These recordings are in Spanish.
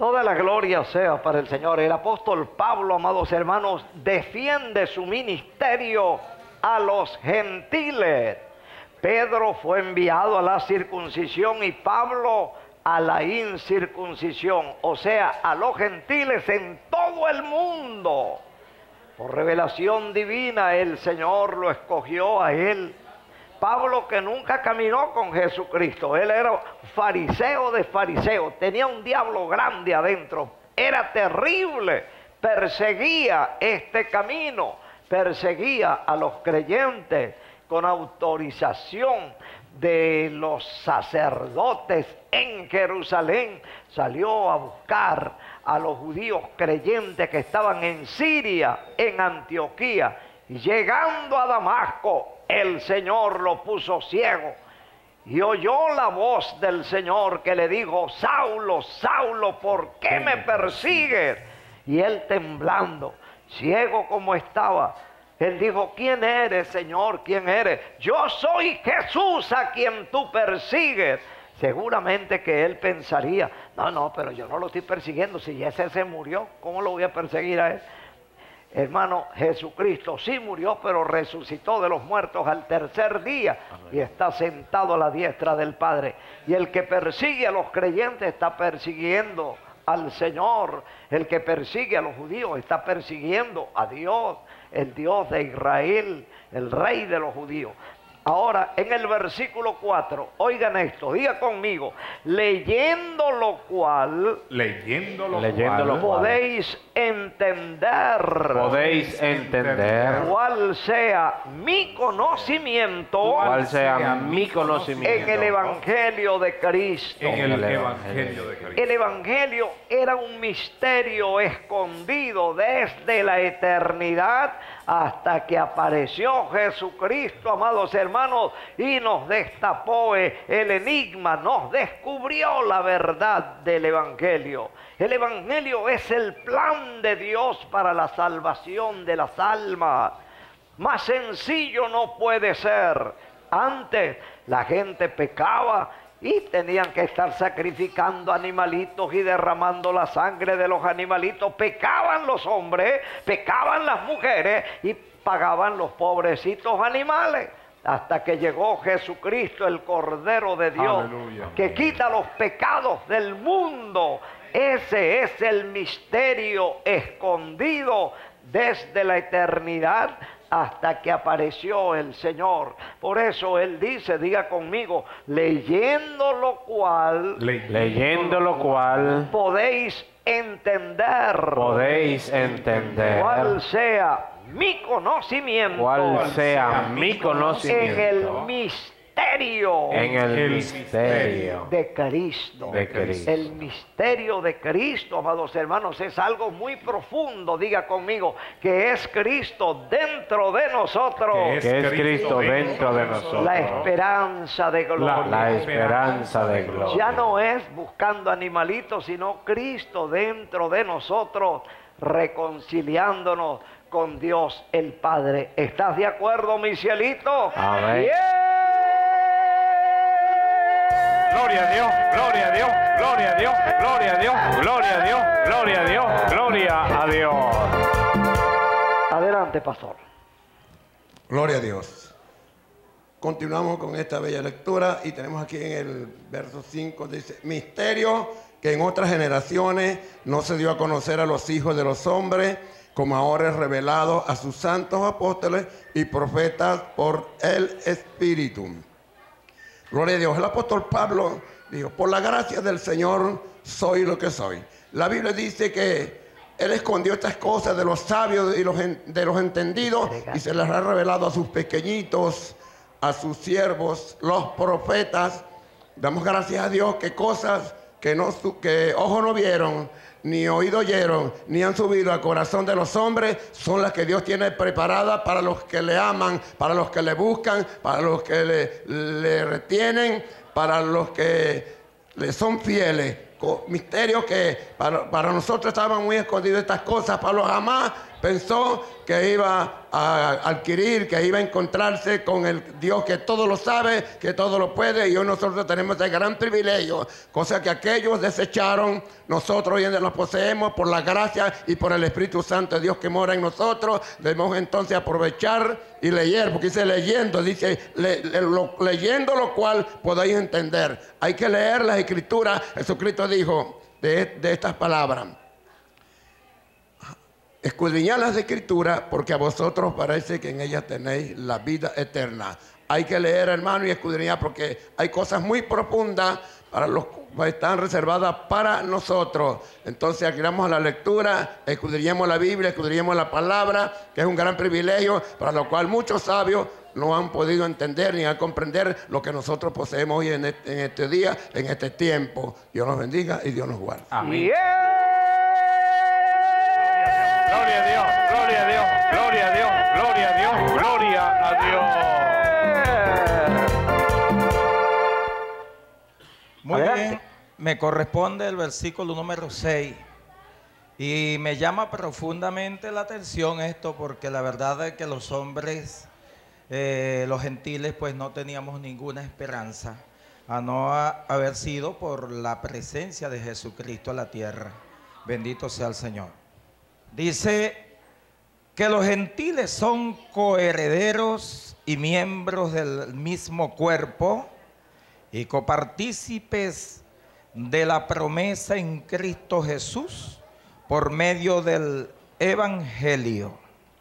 Toda la gloria sea para el Señor. El apóstol Pablo, amados hermanos, defiende su ministerio a los gentiles. Pedro fue enviado a la circuncisión y Pablo a la incircuncisión, o sea, a los gentiles en todo el mundo. Por revelación divina el Señor lo escogió a él. Pablo, que nunca caminó con Jesucristo, él era fariseo de fariseos, tenía un diablo grande adentro, era terrible, perseguía este camino, perseguía a los creyentes con autorización de los sacerdotes en Jerusalén. Salió a buscar a los judíos creyentes que estaban en Siria, en Antioquía, y llegando a Damasco, el Señor lo puso ciego y oyó la voz del Señor que le dijo: Saulo, Saulo, ¿por qué me persigues? Y él, temblando, ciego como estaba, él dijo: ¿quién eres, Señor? ¿Quién eres? Yo soy Jesús a quien tú persigues. Seguramente que él pensaría: no, pero yo no lo estoy persiguiendo, si ese se murió, ¿cómo lo voy a perseguir a él? Hermano, Jesucristo sí murió, pero resucitó de los muertos al tercer día y está sentado a la diestra del Padre. Y el que persigue a los creyentes está persiguiendo al Señor. El que persigue a los judíos está persiguiendo a Dios, el Dios de Israel, el Rey de los judíos. Ahora, en el versículo 4, oigan esto, diga conmigo: leyendo lo cual, podéis entender cuál sea mi conocimiento, en el Evangelio de Cristo. El Evangelio era un misterio escondido desde la eternidad hasta que apareció Jesucristo, amados hermanos, y nos destapó el enigma, nos descubrió la verdad del Evangelio. El Evangelio es el plan de Dios para la salvación de las almas. Más sencillo no puede ser. Antes la gente pecaba y tenían que estar sacrificando animalitos y derramando la sangre de los animalitos. Pecaban los hombres, pecaban las mujeres y pagaban los pobrecitos animales. Hasta que llegó Jesucristo, el Cordero de Dios, aleluya, que quita los pecados del mundo. Ese es el misterio escondido desde la eternidad hasta que apareció el Señor. Por eso Él dice, diga conmigo: leyendo lo cual podéis entender cuál sea mi conocimiento, en el misterio de Cristo. El misterio de Cristo, amados hermanos, es algo muy profundo. Diga conmigo: que es Cristo dentro de nosotros. La esperanza de gloria. Ya no es buscando animalitos, sino Cristo dentro de nosotros, reconciliándonos con Dios el Padre. ¿Estás de acuerdo, mi cielito? Amén. Yeah. Gloria a Dios, gloria a Dios, gloria a Dios, gloria a Dios, gloria a Dios, gloria a Dios, gloria a Dios. Adelante, pastor. Gloria a Dios. Continuamos con esta bella lectura y tenemos aquí en el verso 5, dice: misterio que en otras generaciones no se dio a conocer a los hijos de los hombres, como ahora es revelado a sus santos apóstoles y profetas por el Espíritu. Gloria a Dios. El apóstol Pablo dijo: por la gracia del Señor soy lo que soy. La Biblia dice que Él escondió estas cosas de los sabios y de los entendidos y se las ha revelado a sus pequeñitos, a sus siervos, los profetas. Damos gracias a Dios que cosas que ojos no vieron, ni oído oyeron, ni han subido al corazón de los hombres, son las que Dios tiene preparadas para los que le aman, para los que le buscan, para los que le retienen, para los que le son fieles. Misterios que para nosotros estaban muy escondidos estas cosas, Pablo jamás pensó que iba a adquirir, que iba a encontrarse con el Dios que todo lo sabe, que todo lo puede, y hoy nosotros tenemos ese gran privilegio, cosa que aquellos desecharon, nosotros hoy en día los poseemos por la gracia y por el Espíritu Santo de Dios que mora en nosotros. Debemos entonces aprovechar y leer, porque dice leyendo, dice leyendo lo cual podéis entender. Hay que leer las Escrituras. Jesucristo dijo de estas palabras: escudriñad las Escrituras, porque a vosotros parece que en ellas tenéis la vida eterna. Hay que leer, hermano, y escudriñar, porque hay cosas muy profundas para los que están reservadas para nosotros. Entonces, acudamos a la lectura, escudriñemos la Biblia, escudriñemos la palabra, que es un gran privilegio, para lo cual muchos sabios no han podido entender ni a comprender lo que nosotros poseemos hoy en este día, en este tiempo. Dios nos bendiga y Dios nos guarde. Amén. Gloria a Dios, gloria a Dios, gloria a Dios, gloria a Dios, gloria a Dios. Muy bien, me corresponde el versículo número 6 y me llama profundamente la atención esto, porque la verdad es que los hombres, los gentiles, pues no teníamos ninguna esperanza a no haber sido por la presencia de Jesucristo en la tierra. Bendito sea el Señor. Dice que los gentiles son coherederos y miembros del mismo cuerpo y copartícipes de la promesa en Cristo Jesús por medio del Evangelio.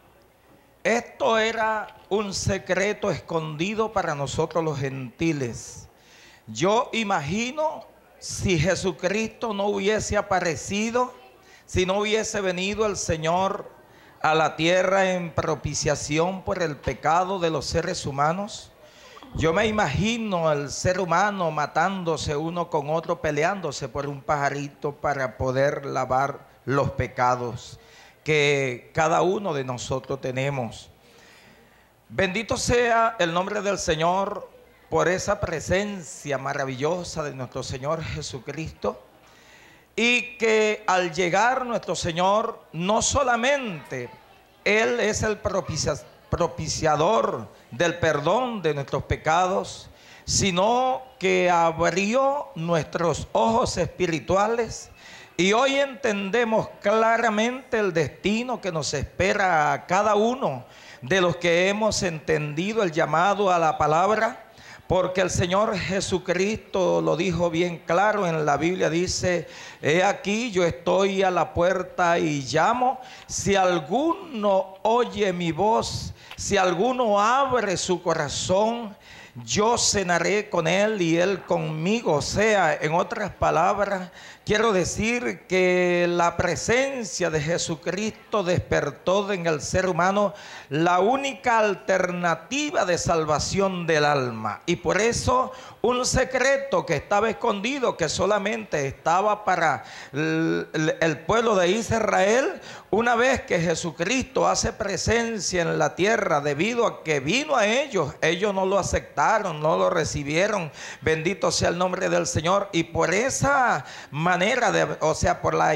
Esto era un secreto escondido para nosotros los gentiles. Yo imagino si Jesucristo no hubiese aparecido, si no hubiese venido el Señor a la tierra en propiciación por el pecado de los seres humanos. Yo me imagino al ser humano matándose uno con otro, peleándose por un pajarito para poder lavar los pecados que cada uno de nosotros tenemos. Bendito sea el nombre del Señor por esa presencia maravillosa de nuestro Señor Jesucristo. Y que al llegar nuestro Señor, no solamente Él es el propiciador del perdón de nuestros pecados, sino que abrió nuestros ojos espirituales y hoy entendemos claramente el destino que nos espera a cada uno de los que hemos entendido el llamado a la palabra. Porque el Señor Jesucristo lo dijo bien claro en la Biblia, dice: he aquí yo estoy a la puerta y llamo, si alguno oye mi voz, si alguno abre su corazón, yo cenaré con él y él conmigo. O sea, en otras palabras, quiero decir que la presencia de Jesucristo despertó en el ser humano la única alternativa de salvación del alma. Y por eso un secreto que estaba escondido, que solamente estaba para el pueblo de Israel, una vez que Jesucristo hace presencia en la tierra, debido a que vino a ellos, ellos no lo aceptaron, no lo recibieron. Bendito sea el nombre del Señor. Y por esa manera, por la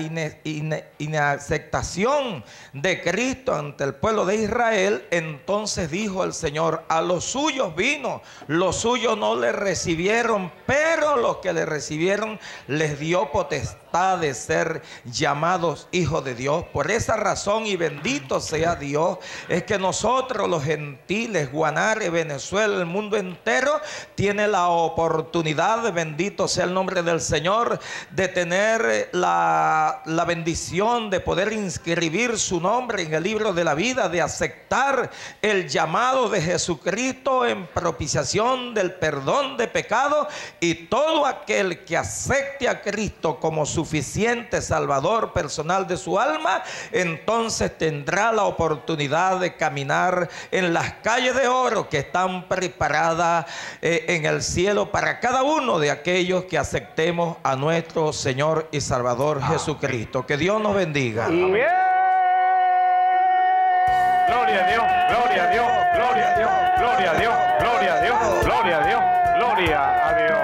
inaceptación de Cristo ante el pueblo de Israel, entonces dijo el Señor: a los suyos vino, los suyos no le recibieron, pero los que le recibieron les dio potestad de ser llamados hijos de Dios. Por esa razón, y bendito sea Dios, es que nosotros los gentiles, Guanare, Venezuela, el mundo entero, tiene la oportunidad, bendito sea el nombre del Señor, de tener la bendición de poder inscribir su nombre en el libro de la vida, de aceptar el llamado de Jesucristo en propiciación del perdón de pecado. Y todo aquel que acepte a Cristo como suficiente Salvador personal de su alma, entonces tendrá la oportunidad de caminar en las calles de oro que están preparadas en el cielo para cada uno de aquellos que aceptemos a nuestro Señor y Salvador Jesucristo. Que Dios nos bendiga. Amén. Gloria a Dios, gloria a Dios, gloria a Dios, gloria a Dios, gloria a Dios, gloria a Dios, gloria a Dios.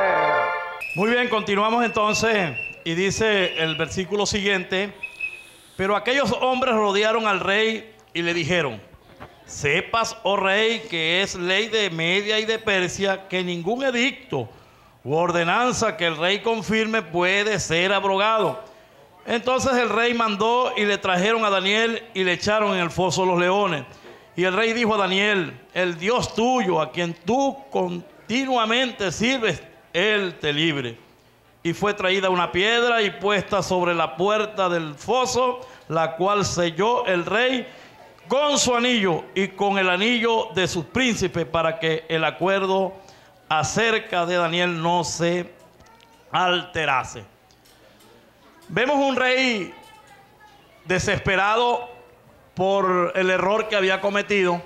Muy bien, continuamos entonces y dice el versículo siguiente: Pero aquellos hombres rodearon al rey y le dijeron: sepas, oh rey, que es ley de Media y de Persia que ningún edicto u ordenanza que el rey confirme puede ser abrogado. Entonces el rey mandó y le trajeron a Daniel y le echaron en el foso de los leones. Y el rey dijo a Daniel: el Dios tuyo, a quien tú continuamente sirves, él te libre. Y fue traída una piedra y puesta sobre la puerta del foso, la cual selló el rey con su anillo y con el anillo de sus príncipes, para que el acuerdo acerca de Daniel no se alterase. Vemos un rey desesperado por el error que había cometido.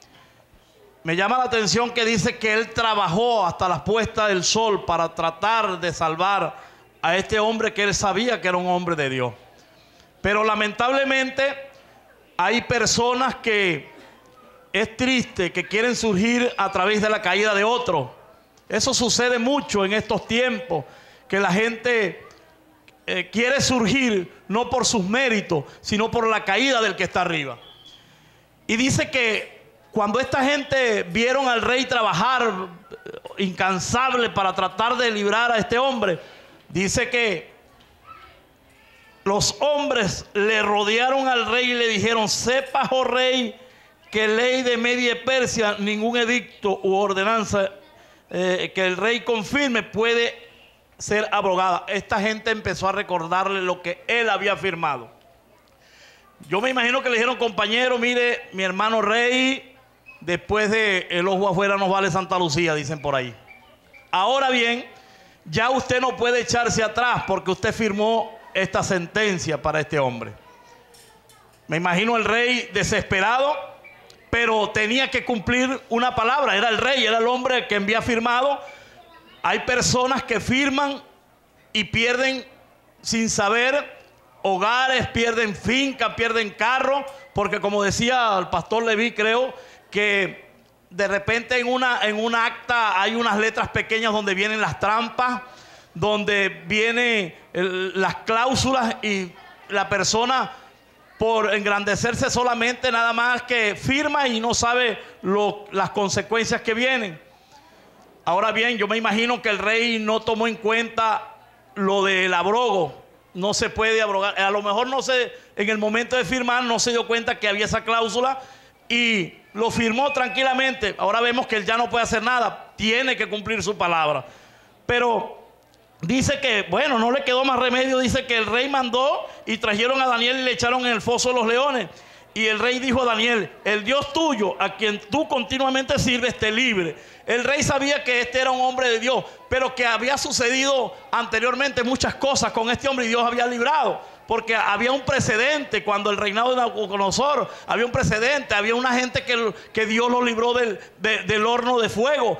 Me llama la atención que dice que él trabajó hasta la puesta del sol para tratar de salvar a este hombre que él sabía que era un hombre de Dios. Pero lamentablemente hay personas que es triste, que quieren surgir a través de la caída de otro. Eso sucede mucho en estos tiempos, que la gente quiere surgir no por sus méritos, sino por la caída del que está arriba. Y dice que cuando esta gente vieron al rey trabajar incansable para tratar de librar a este hombre, dice que los hombres le rodearon al rey y le dijeron: sepas, oh rey, que ley de Media y Persia, ningún edicto u ordenanza que el rey confirme puede ser abrogada. Esta gente empezó a recordarle lo que él había firmado. Yo me imagino que le dijeron: compañero, mire, mi hermano rey, después de el ojo afuera nos vale Santa Lucía, dicen por ahí. Ahora bien, ya usted no puede echarse atrás porque usted firmó esta sentencia para este hombre. Me imagino el rey desesperado, pero tenía que cumplir una palabra. Era el rey, era el hombre que había firmado. Hay personas que firman y pierden sin saber hogares, pierden fincas, pierden carros, porque como decía el pastor Leví, creo que de repente en una acta hay unas letras pequeñas donde vienen las trampas, donde vienen las cláusulas, y la persona, por engrandecerse solamente, nada más que firma y no sabe las consecuencias que vienen. Ahora bien, yo me imagino que el rey no tomó en cuenta lo del abrogo. No se puede abrogar. A lo mejor no se, en el momento de firmar no se dio cuenta que había esa cláusula y lo firmó tranquilamente. Ahora vemos que él ya no puede hacer nada. Tiene que cumplir su palabra. Pero dice que, bueno, no le quedó más remedio. Dice que el rey mandó y trajeron a Daniel y le echaron en el foso de los leones. Y el rey dijo a Daniel: el Dios tuyo, a quien tú continuamente sirves, te libre. El rey sabía que este era un hombre de Dios, pero que había sucedido anteriormente muchas cosas con este hombre y Dios había librado. Porque había un precedente cuando el reinado de Nabucodonosor, había un precedente, había una gente que Dios lo libró del horno de fuego.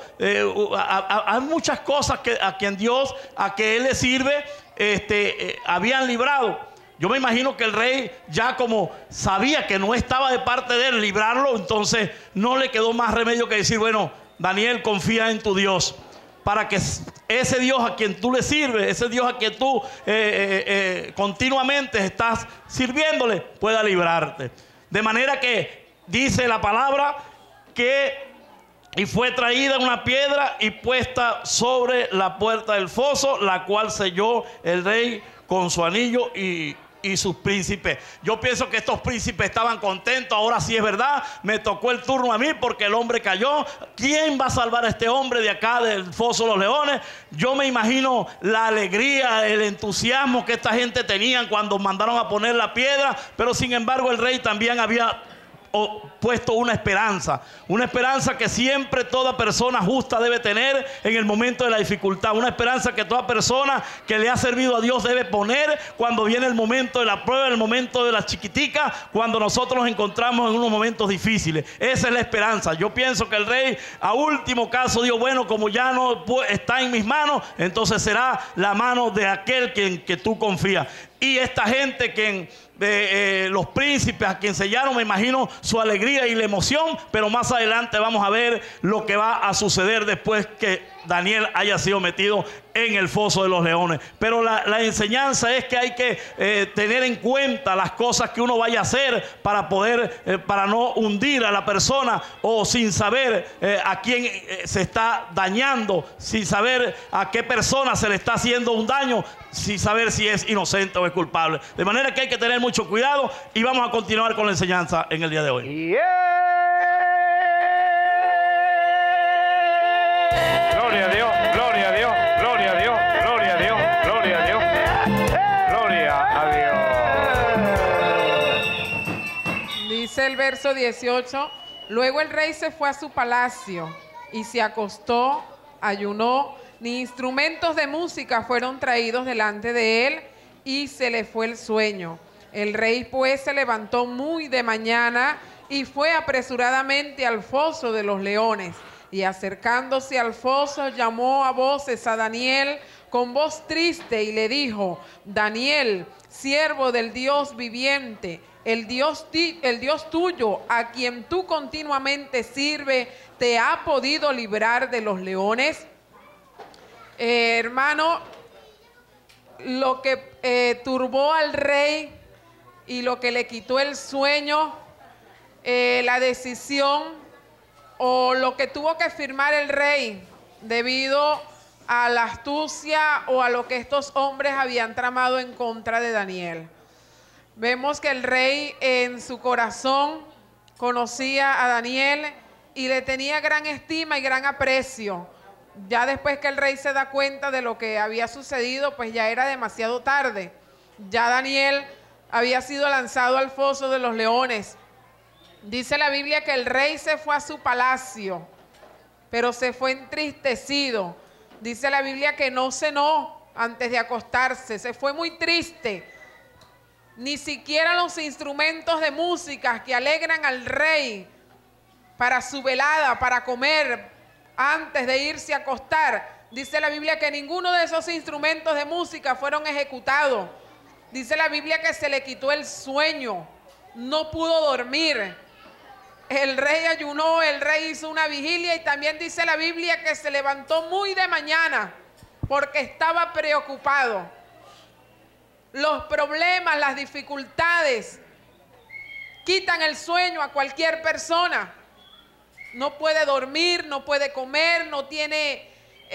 Hay muchas cosas que a quien Dios, a que Él le sirve, habían librado. Yo me imagino que el rey, ya como sabía que no estaba de parte de él librarlo, entonces no le quedó más remedio que decir: bueno, Daniel, confía en tu Dios, para que ese Dios a quien tú le sirves, ese Dios a quien tú continuamente estás sirviéndole, pueda librarte. De manera que dice la palabra que y fue traída una piedra y puesta sobre la puerta del foso, la cual selló el rey con su anillo y sus príncipes. Yo pienso que estos príncipes estaban contentos. Ahora sí es verdad, me tocó el turno a mí porque el hombre cayó. ¿Quién va a salvar a este hombre de acá del foso de los leones? Yo me imagino la alegría, el entusiasmo que esta gente tenía cuando mandaron a poner la piedra. Pero sin embargo el rey también había puesto una esperanza que siempre toda persona justa debe tener en el momento de la dificultad, una esperanza que toda persona que le ha servido a Dios debe poner cuando viene el momento de la prueba, el momento de la chiquitica, cuando nosotros nos encontramos en unos momentos difíciles. Esa es la esperanza. Yo pienso que el rey a último caso dijo: bueno, como ya no está en mis manos, entonces será la mano de aquel que tú confías. Y esta gente los príncipes a quien sellaron, me imagino su alegría y la emoción, pero más adelante vamos a ver lo que va a suceder después que Daniel haya sido metido en el foso de los leones. Pero la enseñanza es que hay que tener en cuenta las cosas que uno vaya a hacer para poder, para no hundir a la persona, o sin saber a quién se está dañando, sin saber a qué persona se le está haciendo un daño, sin saber si es inocente o es culpable. De manera que hay que tener mucho cuidado, y vamos a continuar con la enseñanza en el día de hoy. Gloria a Dios, gloria a Dios, gloria a Dios, gloria a Dios, gloria a Dios, gloria a Dios. Dice el verso 18: luego el rey se fue a su palacio y se acostó, ayunó, ni instrumentos de música fueron traídos delante de él, y se le fue el sueño. El rey pues se levantó muy de mañana y fue apresuradamente al foso de los leones. Y acercándose al foso, llamó a voces a Daniel con voz triste y le dijo: Daniel, siervo del Dios viviente, el Dios tuyo, a quien tú continuamente sirves, ¿te ha podido librar de los leones? Hermano, lo que turbó al rey y lo que le quitó el sueño, la decisión o lo que tuvo que firmar el rey debido a la astucia o a lo que estos hombres habían tramado en contra de Daniel. Vemos que el rey en su corazón conocía a Daniel y le tenía gran estima y gran aprecio. Ya después que el rey se da cuenta de lo que había sucedido, pues ya era demasiado tarde. Ya Daniel había sido lanzado al foso de los leones. Dice la Biblia que el rey se fue a su palacio, pero se fue entristecido. Dice la Biblia que no cenó antes de acostarse, se fue muy triste. Ni siquiera los instrumentos de música que alegran al rey para su velada, para comer antes de irse a acostar. Dice la Biblia que ninguno de esos instrumentos de música fueron ejecutados. Dice la Biblia que se le quitó el sueño, no pudo dormir. El rey ayunó, el rey hizo una vigilia, y también dice la Biblia que se levantó muy de mañana porque estaba preocupado. Los problemas, las dificultades quitan el sueño a cualquier persona. No puede dormir, no puede comer, no tiene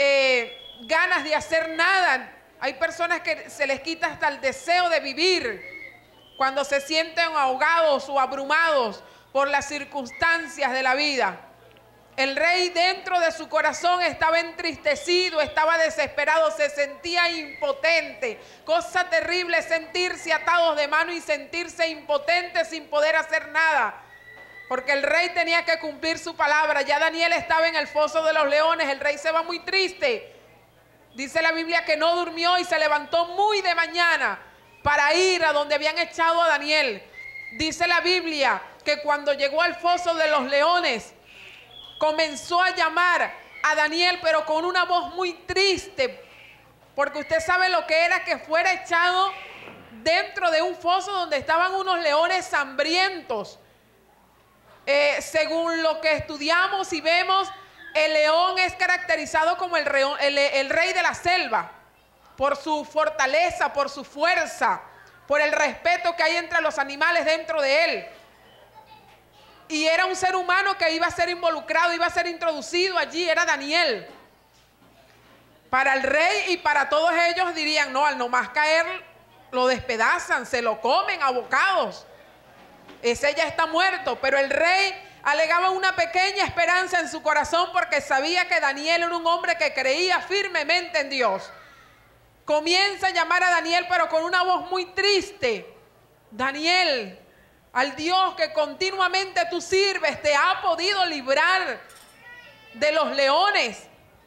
ganas de hacer nada. Hay personas que se les quita hasta el deseo de vivir cuando se sienten ahogados o abrumados por las circunstancias de la vida. El rey dentro de su corazón estaba entristecido, estaba desesperado, se sentía impotente. Cosa terrible sentirse atados de mano y sentirse impotente sin poder hacer nada, porque el rey tenía que cumplir su palabra. Ya Daniel estaba en el foso de los leones, el rey se va muy triste. Dice la Biblia que no durmió y se levantó muy de mañana para ir a donde habían echado a Daniel. Dice la Biblia que cuando llegó al foso de los leones, comenzó a llamar a Daniel, pero con una voz muy triste, porque usted sabe lo que era que fuera echado dentro de un foso donde estaban unos leones hambrientos. Según lo que estudiamos y vemos, el león es caracterizado como el rey de la selva, por su fortaleza, por su fuerza, por el respeto que hay entre los animales dentro de él. Y era un ser humano que iba a ser involucrado, iba a ser introducido allí, era Daniel. Para el rey y para todos ellos dirían: no, al nomás caer lo despedazan, se lo comen a bocados. Ese ya está muerto. Pero el rey alegaba una pequeña esperanza en su corazón, porque sabía que Daniel era un hombre que creía firmemente en Dios. Comienza a llamar a Daniel, pero con una voz muy triste: Daniel, al Dios que continuamente tú sirves, ¿te ha podido librar de los leones?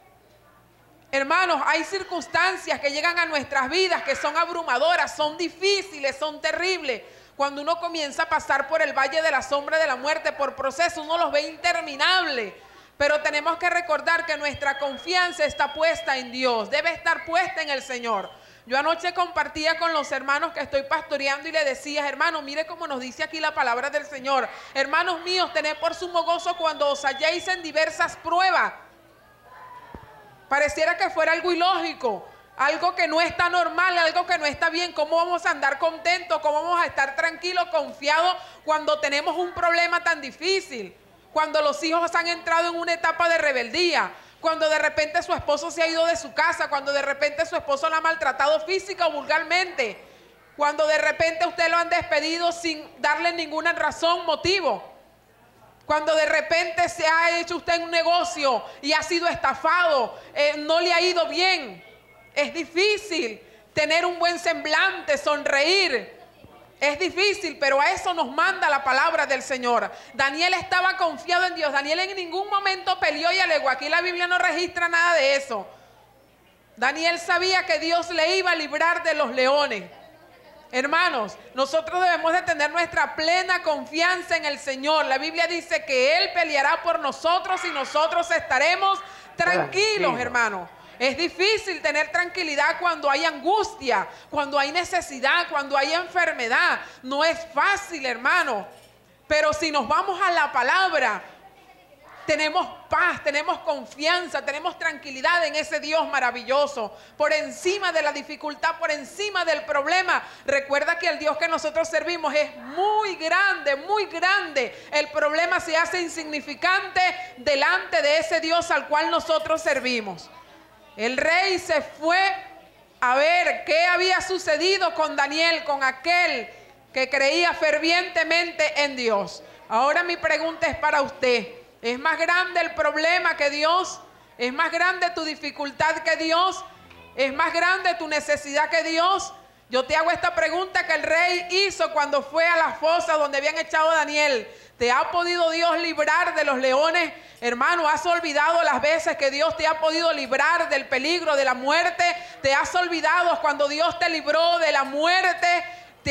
Hermanos, hay circunstancias que llegan a nuestras vidas que son abrumadoras, son difíciles, son terribles. Cuando uno comienza a pasar por el valle de la sombra de la muerte, por procesos, uno los ve interminables. Pero tenemos que recordar que nuestra confianza está puesta en Dios, debe estar puesta en el Señor. Yo anoche compartía con los hermanos que estoy pastoreando y le decía: hermano, mire cómo nos dice aquí la palabra del Señor. Hermanos míos, tened por sumo gozo cuando os halléis en diversas pruebas. Pareciera que fuera algo ilógico, algo que no está normal, algo que no está bien. ¿Cómo vamos a andar contentos? ¿Cómo vamos a estar tranquilos, confiados cuando tenemos un problema tan difícil? Cuando los hijos han entrado en una etapa de rebeldía, cuando de repente su esposo se ha ido de su casa, cuando de repente su esposo la ha maltratado física o vulgarmente, cuando de repente usted lo han despedido sin darle ninguna razón, motivo. Cuando de repente se ha hecho usted un negocio y ha sido estafado, no le ha ido bien. Es difícil tener un buen semblante, sonreír. Es difícil, pero a eso nos manda la palabra del Señor. Daniel estaba confiado en Dios. Daniel en ningún momento peleó y alegó. Aquí la Biblia no registra nada de eso. Daniel sabía que Dios le iba a librar de los leones. Hermanos, nosotros debemos de tener nuestra plena confianza en el Señor. La Biblia dice que Él peleará por nosotros y nosotros estaremos tranquilos, hermanos. Es difícil tener tranquilidad cuando hay angustia, cuando hay necesidad, cuando hay enfermedad. No es fácil, hermano. Pero si nos vamos a la palabra, tenemos paz, tenemos confianza, tenemos tranquilidad en ese Dios maravilloso. Por encima de la dificultad, por encima del problema. Recuerda que el Dios que nosotros servimos es muy grande, muy grande. El problema se hace insignificante delante de ese Dios al cual nosotros servimos. El rey se fue a ver qué había sucedido con Daniel, con aquel que creía fervientemente en Dios. Ahora mi pregunta es para usted. ¿Es más grande el problema que Dios? ¿Es más grande tu dificultad que Dios? ¿Es más grande tu necesidad que Dios? Yo te hago esta pregunta que el rey hizo cuando fue a la fosa donde habían echado a Daniel. ¿Te ha podido Dios librar de los leones? Hermano, ¿has olvidado las veces que Dios te ha podido librar del peligro de la muerte? ¿Te has olvidado cuando Dios te libró de la muerte?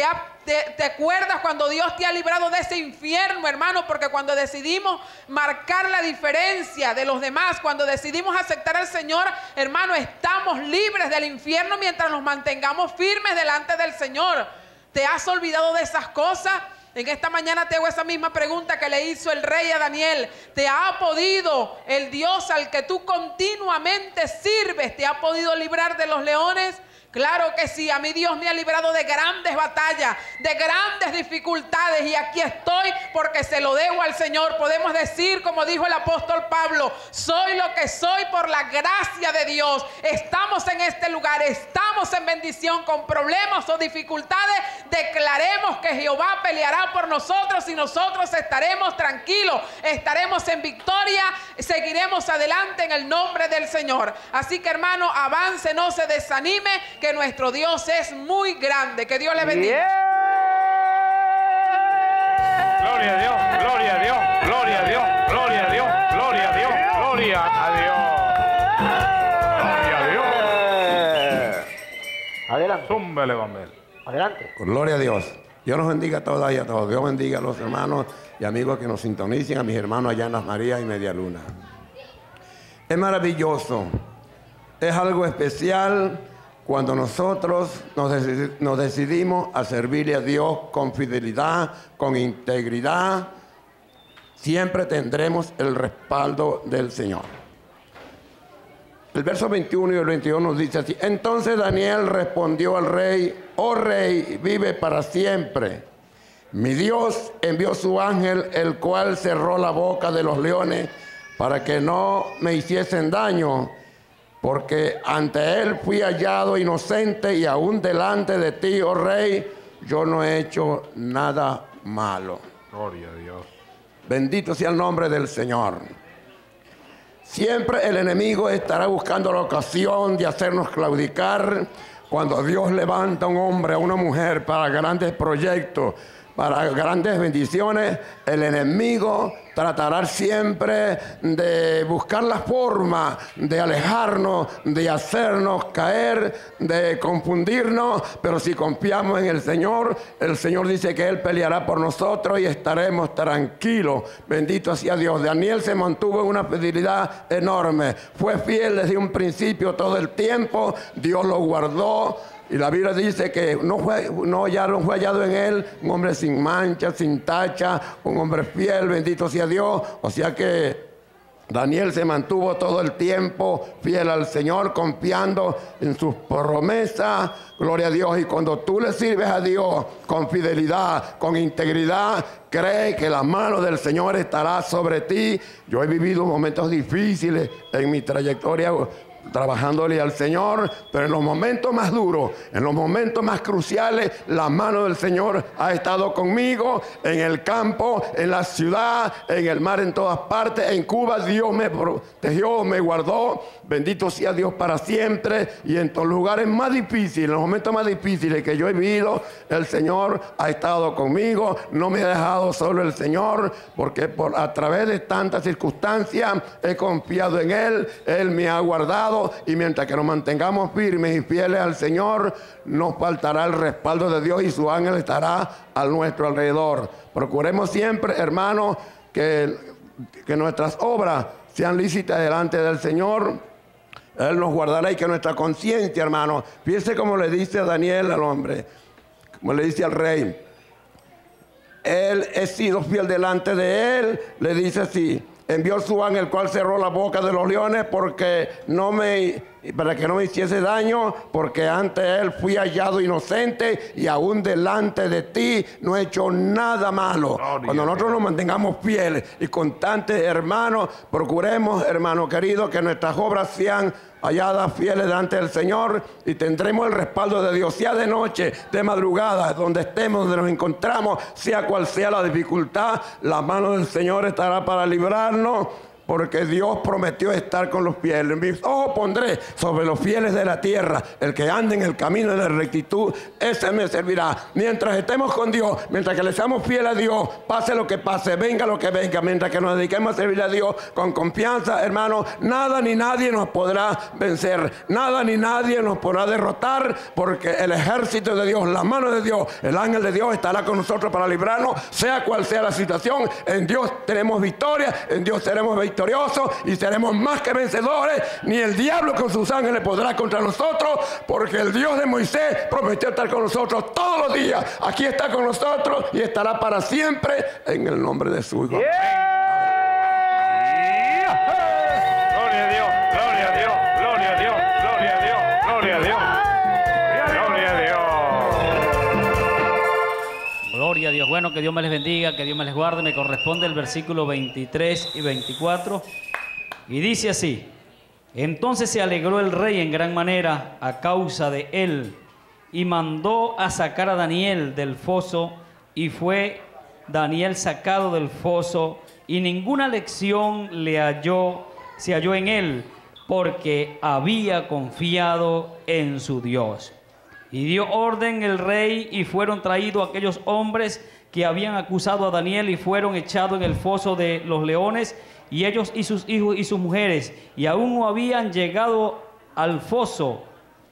¿Te acuerdas cuando Dios te ha librado de ese infierno, hermano? Porque cuando decidimos marcar la diferencia de los demás, cuando decidimos aceptar al Señor, hermano, estamos libres del infierno mientras nos mantengamos firmes delante del Señor. ¿Te has olvidado de esas cosas? En esta mañana te hago esa misma pregunta que le hizo el rey a Daniel. ¿Te ha podido el Dios al que tú continuamente sirves, te ha podido librar de los leones? Claro que sí, a mí Dios me ha librado de grandes batallas, de grandes dificultades, y aquí estoy porque se lo debo al Señor. Podemos decir, como dijo el apóstol Pablo, soy lo que soy por la gracia de Dios. Estamos en este lugar, estamos en bendición, con problemas o dificultades, declaremos que Jehová peleará por nosotros y nosotros estaremos tranquilos, estaremos en victoria, seguiremos adelante en el nombre del Señor. Así que, hermano, avance, no se desanime, que nuestro Dios es muy grande. Que Dios le bendiga. Gloria a Dios, gloria a Dios, gloria a Dios, gloria a Dios, gloria a Dios, gloria a Dios. Gloria a Dios. Adelante. Zúmbele, Bambel. Adelante. Gloria a Dios. Dios nos bendiga a todas y a todos. Dios bendiga a los hermanos y amigos que nos sintonicen, a mis hermanos allá en Las Marías y Media Luna. Es maravilloso. Es algo especial cuando nosotros nos decidimos a servirle a Dios con fidelidad, con integridad. Siempre tendremos el respaldo del Señor. El verso 21 y el 22 nos dice así: entonces Daniel respondió al rey: oh rey, vive para siempre. Mi Dios envió su ángel, el cual cerró la boca de los leones para que no me hiciesen daño, porque ante él fui hallado inocente, y aún delante de ti, oh rey, yo no he hecho nada malo. Gloria a Dios. Bendito sea el nombre del Señor. Siempre el enemigo estará buscando la ocasión de hacernos claudicar. Cuando Dios levanta a un hombre, a una mujer para grandes proyectos, para grandes bendiciones, el enemigo tratará siempre de buscar la forma de alejarnos, de hacernos caer, de confundirnos. Pero si confiamos en el Señor dice que Él peleará por nosotros y estaremos tranquilos. Bendito sea Dios. Daniel se mantuvo en una fidelidad enorme. Fue fiel desde un principio todo el tiempo. Dios lo guardó. Y la Biblia dice que no fue hallado en él un hombre sin mancha, sin tacha, un hombre fiel, bendito sea Dios. O sea que Daniel se mantuvo todo el tiempo fiel al Señor, confiando en sus promesas. Gloria a Dios. Y cuando tú le sirves a Dios con fidelidad, con integridad, cree que la mano del Señor estará sobre ti. Yo he vivido momentos difíciles en mi trayectoria trabajándole al Señor, pero en los momentos más duros, en los momentos más cruciales, la mano del Señor ha estado conmigo, en el campo, en la ciudad, en el mar, en todas partes. En Cuba Dios me protegió, me guardó. Bendito sea Dios para siempre. Y en los lugares más difíciles, en los momentos más difíciles que yo he vivido, el Señor ha estado conmigo. No me ha dejado solo el Señor, porque a través de tantas circunstancias he confiado en Él. Él me ha guardado. Y mientras que nos mantengamos firmes y fieles al Señor, nos faltará el respaldo de Dios y su ángel estará a nuestro alrededor. Procuremos siempre, hermanos, que nuestras obras sean lícitas delante del Señor. Él nos guardará, y que nuestra conciencia, hermano, fíjese como le dice a Daniel al hombre, como le dice al rey. Él he sido fiel delante de él, le dice así: envió su ángel, el cual cerró la boca de los leones para que no me hiciese daño, porque ante él fui hallado inocente, y aún delante de ti no he hecho nada malo. Cuando nosotros nos mantengamos fieles y constantes, hermanos, procuremos, hermano querido, que nuestras obras sean halladas fieles delante del Señor, y tendremos el respaldo de Dios, sea de noche, de madrugada, donde estemos, donde nos encontramos, sea cual sea la dificultad, la mano del Señor estará para librarnos, porque Dios prometió estar con los fieles. Mis ojos pondré sobre los fieles de la tierra. El que ande en el camino de la rectitud, ese me servirá. Mientras estemos con Dios, mientras que le seamos fieles a Dios, pase lo que pase, venga lo que venga, mientras que nos dediquemos a servir a Dios con confianza, hermanos, nada ni nadie nos podrá vencer, nada ni nadie nos podrá derrotar, porque el ejército de Dios, la mano de Dios, el ángel de Dios estará con nosotros para librarnos, sea cual sea la situación. En Dios tenemos victoria, en Dios seremos victoriosos y seremos más que vencedores. Ni el diablo con sus ángeles podrá contra nosotros, porque el Dios de Moisés prometió estar con nosotros todos los días. Aquí está con nosotros y estará para siempre, en el nombre de su Hijo. Gloria a Dios, gloria a Dios, gloria a Dios, gloria a Dios, gloria a Dios, gloria a Dios. Gloria a Dios. Bueno, que Dios me les bendiga, que Dios me les guarde. Me corresponde el versículo 23 y 24. Y dice así: entonces se alegró el rey en gran manera a causa de él, y mandó a sacar a Daniel del foso, y fue Daniel sacado del foso, y ninguna lección se halló en él, porque había confiado en su Dios. Y dio orden el rey, y fueron traídos aquellos hombres que habían acusado a Daniel, y fueron echados en el foso de los leones, y ellos y sus hijos y sus mujeres, y aún no habían llegado al foso,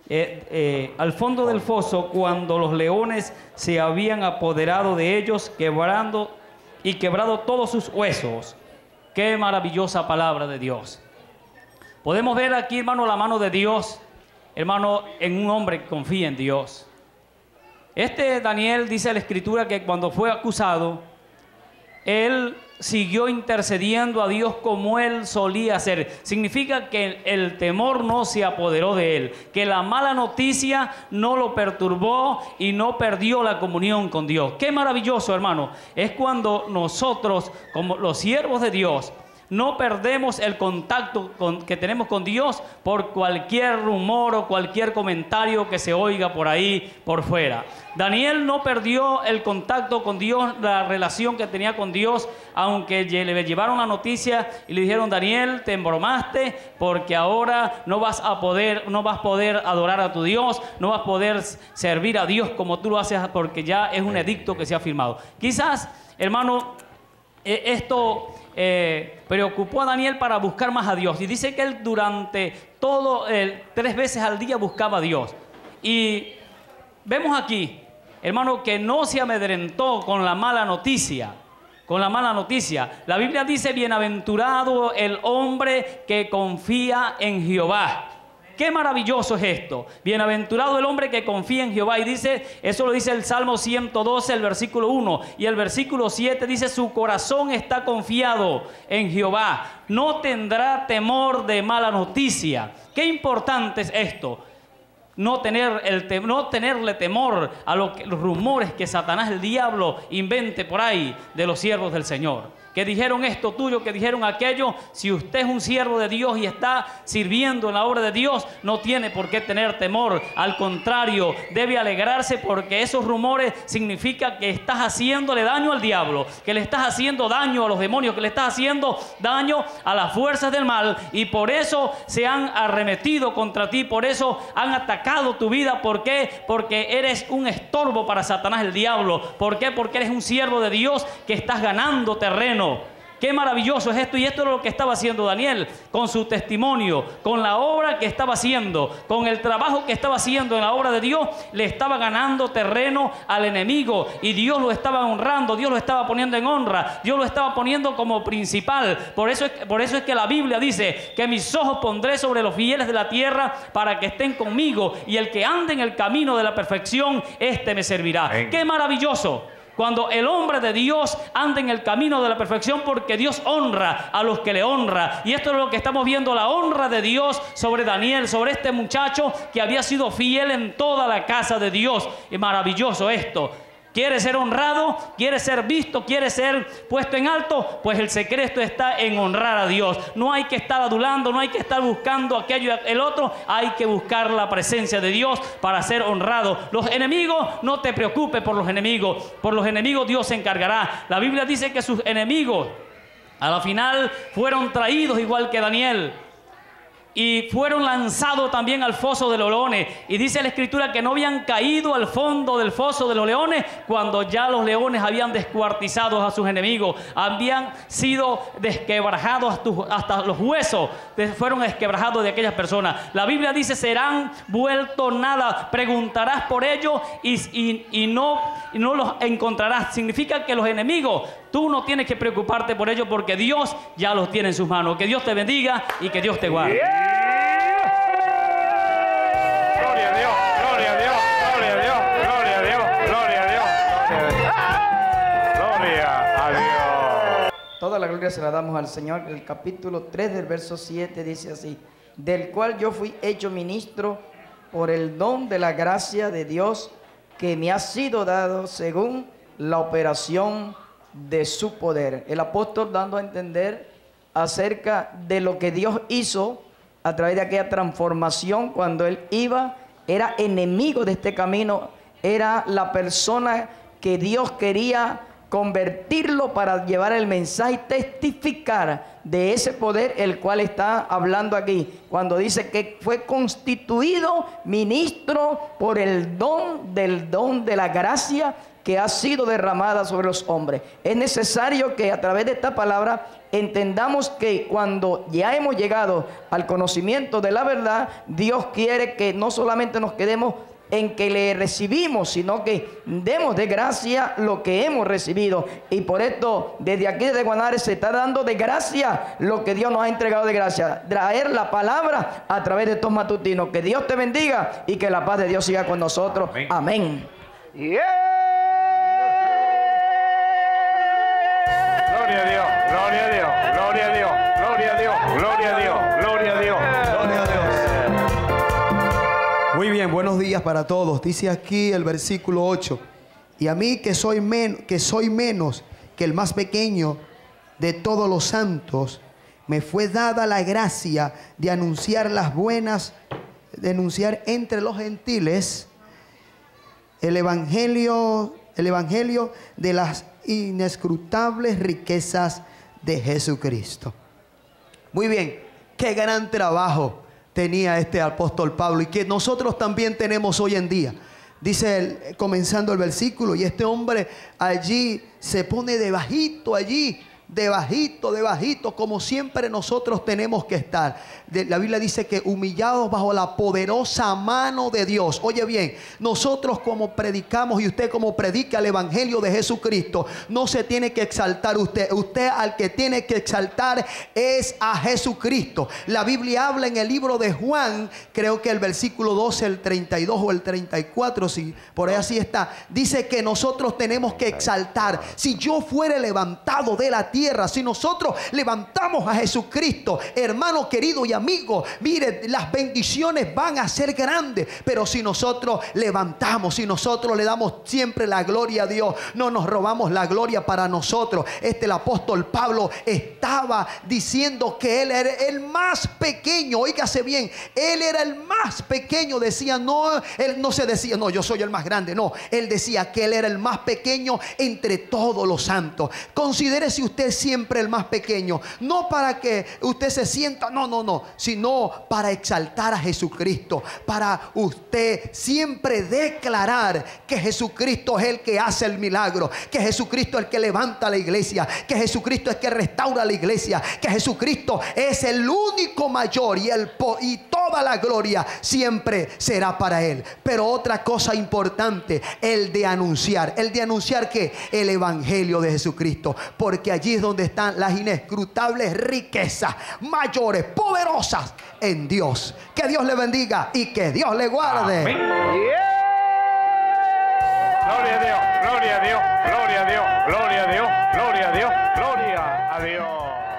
al fondo del foso, cuando los leones se habían apoderado de ellos, quebrado todos sus huesos. Qué maravillosa palabra de Dios. Podemos ver aquí, hermano, la mano de Dios, hermano, en un hombre que confía en Dios. Daniel, dice la Escritura, que cuando fue acusado, él siguió intercediendo a Dios como él solía hacer. Significa que el temor no se apoderó de él, que la mala noticia no lo perturbó y no perdió la comunión con Dios. Qué maravilloso, hermano, es cuando nosotros, como los siervos de Dios, no perdemos el contacto que tenemos con Dios por cualquier rumor o cualquier comentario que se oiga por ahí, por fuera. Daniel no perdió el contacto con Dios, la relación que tenía con Dios, aunque le llevaron la noticia y le dijeron: Daniel, te embromaste, porque ahora no vas a poder adorar a tu Dios, no vas a poder servir a Dios como tú lo haces, porque ya es un edicto que se ha firmado. Quizás, hermano, esto preocupó a Daniel para buscar más a Dios, y dice que él durante 3 veces al día buscaba a Dios. Y vemos aquí, hermano, que no se amedrentó con la mala noticia. La Biblia dice: bienaventurado el hombre que confía en Jehová. Qué maravilloso es esto. Bienaventurado el hombre que confía en Jehová. Y dice, eso lo dice el Salmo 112, el versículo 1. Y el versículo 7 dice, su corazón está confiado en Jehová. No tendrá temor de mala noticia. Qué importante es esto. No tenerle temor a los rumores que Satanás, el diablo, invente por ahí de los siervos del Señor. Que dijeron esto tuyo, que dijeron aquello. Si usted es un siervo de Dios y está sirviendo en la obra de Dios, no tiene por qué tener temor. Al contrario, debe alegrarse, porque esos rumores significa que estás haciéndole daño al diablo, que le estás haciendo daño a los demonios, que le estás haciendo daño a las fuerzas del mal, y por eso se han arremetido contra ti, por eso han atacado tu vida. ¿Por qué? Porque eres un estorbo para Satanás, el diablo. ¿Por qué? Porque eres un siervo de Dios que estás ganando terreno. Qué maravilloso es esto. Y esto es lo que estaba haciendo Daniel con su testimonio, con la obra que estaba haciendo, con el trabajo que estaba haciendo en la obra de Dios. Le estaba ganando terreno al enemigo, y Dios lo estaba honrando, Dios lo estaba poniendo en honra, Dios lo estaba poniendo como principal. Por eso es que la Biblia dice que mis ojos pondré sobre los fieles de la tierra para que estén conmigo, y el que ande en el camino de la perfección, este me servirá. Amén. Qué maravilloso cuando el hombre de Dios anda en el camino de la perfección, porque Dios honra a los que le honra. Y esto es lo que estamos viendo, la honra de Dios sobre Daniel, sobre este muchacho que había sido fiel en toda la casa de Dios. Es maravilloso esto. ¿Quiere ser honrado? ¿Quiere ser visto? ¿Quiere ser puesto en alto? Pues el secreto está en honrar a Dios. No hay que estar adulando, no hay que estar buscando aquello y el otro. Hay que buscar la presencia de Dios para ser honrado. Los enemigos, no te preocupes por los enemigos. Por los enemigos Dios se encargará. La Biblia dice que sus enemigos a la final fueron traídos igual que Daniel, y fueron lanzados también al foso de los leones. Y dice la Escritura que no habían caído al fondo del foso de los leones cuando ya los leones habían descuartizado a sus enemigos, habían sido desquebrajados hasta los huesos, fueron desquebrajados de aquellas personas. La Biblia dice, serán vueltos nada, preguntarás por ellos y no los encontrarás. Significa que los enemigos, tú no tienes que preocuparte por ellos, porque Dios ya los tiene en sus manos. Que Dios te bendiga y que Dios te guarde. Gloria a Dios, gloria a Dios, gloria a Dios, gloria a Dios, gloria a Dios, gloria a Dios. Toda la gloria se la damos al Señor. El capítulo 3 del verso 7 dice así: del cual yo fui hecho ministro por el don de la gracia de Dios que me ha sido dado según la operación de su poder. El apóstol dando a entender acerca de lo que Dios hizo a través de aquella transformación cuando él era enemigo de este camino, era la persona que Dios quería convertirlo para llevar el mensaje y testificar de ese poder el cual está hablando aquí, cuando dice que fue constituido ministro por el don de la gracia que ha sido derramada sobre los hombres. Es necesario que a través de esta palabra entendamos que cuando ya hemos llegado al conocimiento de la verdad, Dios quiere que no solamente nos quedemos en que le recibimos, sino que demos de gracia lo que hemos recibido. Y por esto, desde aquí de Guanare se está dando de gracia lo que Dios nos ha entregado de gracia, traer la palabra a través de estos matutinos. Que Dios te bendiga y que la paz de Dios siga con nosotros. Amén. Amén. Gloria a Dios, gloria a Dios, gloria a Dios, gloria a Dios, gloria a Dios, gloria a Dios, gloria a Dios. Muy bien, buenos días para todos. Dice aquí el versículo 8: y a mí que soy menos que el más pequeño de todos los santos, me fue dada la gracia de anunciar las buenas, de anunciar entre los gentiles el evangelio de las inescrutables riquezas de Jesucristo. Muy bien, qué gran trabajo tenía este apóstol Pablo y que nosotros también tenemos hoy en día. Dice comenzando el versículo: y este hombre allí se pone debajito allí debajito, debajito, como siempre nosotros tenemos que estar. La Biblia dice que humillados bajo la poderosa mano de Dios. Oye bien, nosotros como predicamos y usted como predica el Evangelio de Jesucristo, no se tiene que exaltar usted. Usted al que tiene que exaltar es a Jesucristo. La Biblia habla en el libro de Juan, creo que el versículo 12, el 32 o el 34, si por ahí así está, dice que nosotros tenemos que exaltar. Si yo fuere levantado de la tierra, si nosotros levantamos a Jesucristo, hermano querido y amigo, mire, las bendiciones van a ser grandes. Pero si nosotros levantamos, si nosotros le damos siempre la gloria a Dios, no nos robamos la gloria para nosotros. El apóstol Pablo estaba diciendo que él era el más pequeño. Óigase bien, él era el más pequeño. Decía, no, él no se decía, no, yo soy el más grande. No, él decía que él era el más pequeño entre todos los santos. Considérese usted siempre el más pequeño, no para que usted se sienta, no, sino para exaltar a Jesucristo, para usted siempre declarar que Jesucristo es el que hace el milagro, que Jesucristo es el que levanta la iglesia, que Jesucristo es el que restaura la iglesia, que Jesucristo es el único mayor y toda la gloria siempre será para él. Pero otra cosa importante, el de anunciar que el evangelio de Jesucristo, porque allí es donde están las inescrutables riquezas mayores, poderosas en Dios. Que Dios le bendiga y que Dios le guarde. Amén. Gloria a Dios, gloria a Dios, gloria a Dios, gloria a Dios, gloria a Dios, gloria a Dios.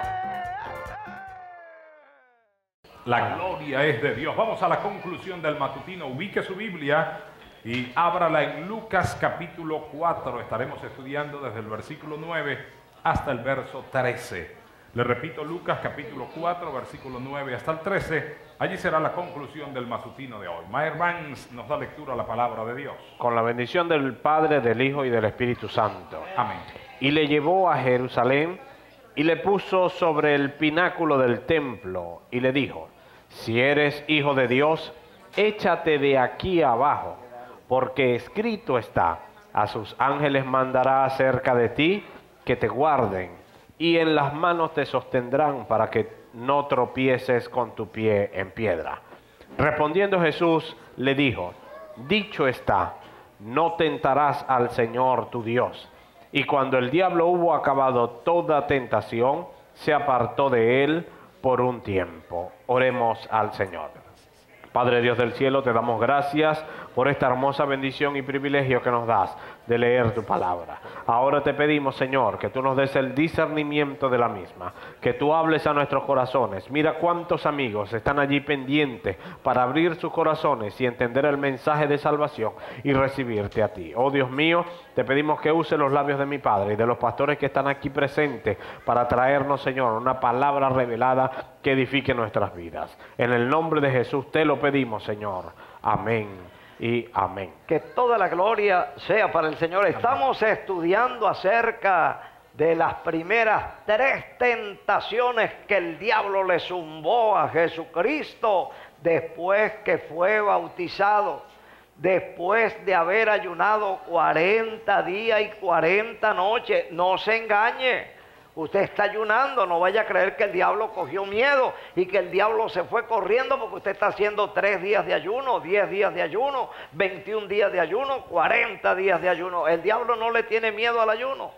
La gloria es de Dios. Vamos a la conclusión del matutino. Ubique su Biblia y ábrala en Lucas capítulo 4. Estaremos estudiando desde el versículo 9 hasta el verso 13. Le repito, Lucas capítulo 4, versículo 9 hasta el 13. Allí será la conclusión del matutino de hoy. Mayer Vance nos da lectura a la palabra de Dios. Con la bendición del Padre, del Hijo y del Espíritu Santo. Amén. Y le llevó a Jerusalén y le puso sobre el pináculo del templo y le dijo: si eres hijo de Dios, échate de aquí abajo, porque escrito está: a sus ángeles mandará acerca de ti que te guarden, y en las manos te sostendrán para que no tropieces con tu pie en piedra. Respondiendo Jesús le dijo: dicho está, no tentarás al Señor tu Dios. Y cuando el diablo hubo acabado toda tentación, se apartó de él por un tiempo. Oremos al Señor. Padre Dios del cielo, te damos gracias por esta hermosa bendición y privilegio que nos das de leer tu palabra. Ahora te pedimos, Señor, que tú nos des el discernimiento de la misma, que tú hables a nuestros corazones. Mira cuántos amigos están allí pendientes para abrir sus corazones y entender el mensaje de salvación y recibirte a ti. Oh Dios mío, te pedimos que use los labios de mi Padre y de los pastores que están aquí presentes para traernos, Señor, una palabra revelada que edifique nuestras vidas. En el nombre de Jesús te lo pedimos, Señor. Amén y amén. Que toda la gloria sea para el Señor. Estamos estudiando acerca de las primeras 3 tentaciones que el diablo le zumbó a Jesucristo después que fue bautizado, después de haber ayunado 40 días y 40 noches. No se engañe. Usted está ayunando, no vaya a creer que el diablo cogió miedo y que el diablo se fue corriendo porque usted está haciendo 3 días de ayuno, 10 días de ayuno, 21 días de ayuno, 40 días de ayuno. El diablo no le tiene miedo al ayuno.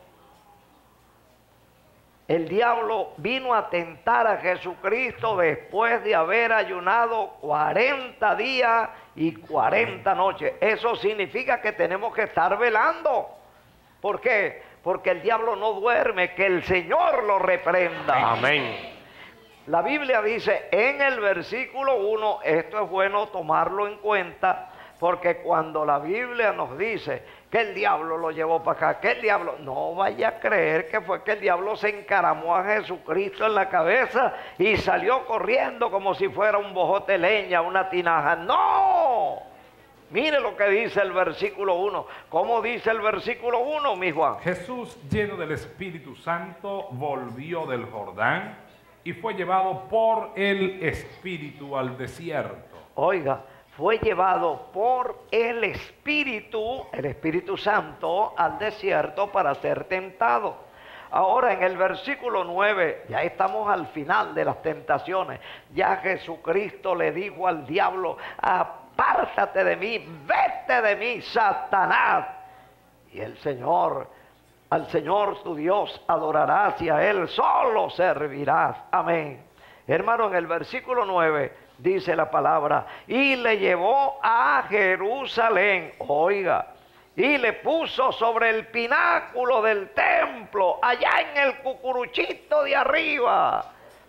El diablo vino a tentar a Jesucristo después de haber ayunado 40 días y 40 noches. Eso significa que tenemos que estar velando. ¿Por qué? Porque el diablo no duerme, que el Señor lo reprenda. Amén. La Biblia dice en el versículo 1, esto es bueno tomarlo en cuenta, porque cuando la Biblia nos dice que el diablo lo llevó para acá, que el diablo, no vaya a creer que fue que el diablo se encaramó a Jesucristo en la cabeza y salió corriendo como si fuera un bojote de leña, una tinaja. ¡No! Mire lo que dice el versículo 1. ¿Cómo dice el versículo 1, mi Juan? Jesús, lleno del Espíritu Santo, volvió del Jordán y fue llevado por el Espíritu al desierto. Oiga, fue llevado por el Espíritu Santo al desierto para ser tentado. Ahora en el versículo 9, ya estamos al final de las tentaciones. Ya Jesucristo le dijo al diablo: apártate de mí, vete de mí, Satanás. Y el Señor, al Señor tu Dios adorarás y a Él solo servirás. Amén. Hermano, en el versículo 9 dice la palabra: y le llevó a Jerusalén. Oiga. Y le puso sobre el pináculo del templo, allá en el cucuruchito de arriba.